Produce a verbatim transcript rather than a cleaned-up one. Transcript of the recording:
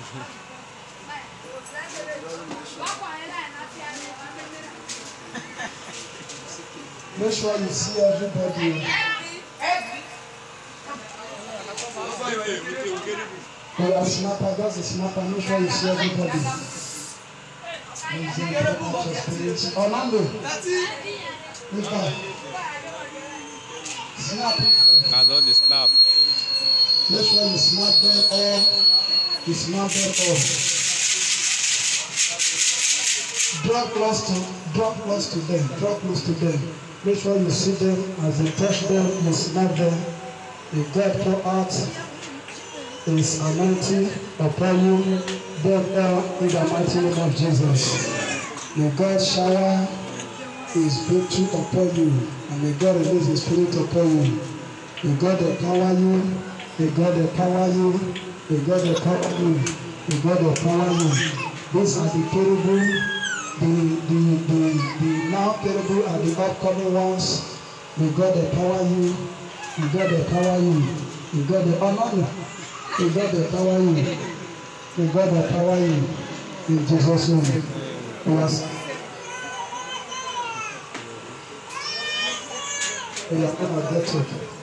Make sure you see everybody. Oh, a snapper, that's a snapper. Make sure you see everybody. Orlando. Snap. I don't snap. Make sure you snap them all. You snap them all. Draw close to, draw close to them. Draw close to them. Make sure you see them as you touch them. You snap them. You God pour out His anointing upon you. Them all in the mighty name of Jesus. May God shower His breakthrough upon you, and may God release His Spirit upon you. May God empower you. May God empower you. May God empower you. May God empower you. These are the terrible, the the the the now terrible and the upcoming ones. May God empower you. May God empower you. May God honor you. May God empower you. May God empower you. In Jesus' name. Yes. We are going to get it.